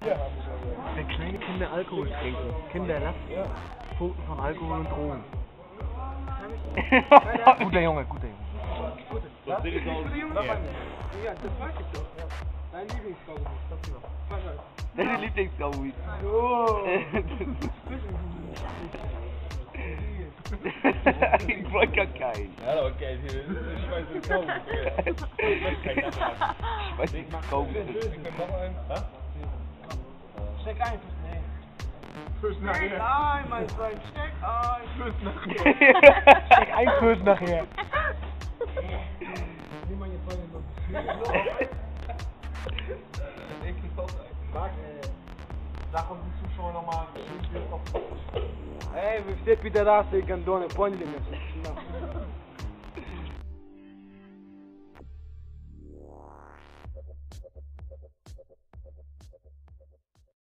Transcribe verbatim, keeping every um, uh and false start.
Wenn kleine Kinder Alkohol trinken, Kinder lasst Punkten von Alkohol und Drogen. Guter Junge, guter Junge. Was sehe ich aus? Ja, das weiß ich doch. Ja. Dein Lieblingsgaugumis, sagst du noch. Fang an. Deine Lieblingsgaugumis. Oh. Ich wollte gar keinen. Ja, aber geil, hier ist ich weiß nicht, Kaugummi. Ich weiß nicht, was Kaugummi ist. Ich noch einen. Was? Steck ein, Füß nachher. Steck ein, mein Freund, steck ein. Füß nachher. Steck ein Füß nachher. Nimm mal jetzt Freundin so. Sag, äh, sag uns die Zuschauer nochmal. Ey, wie steht bitte das, ich kann doch nicht pointen.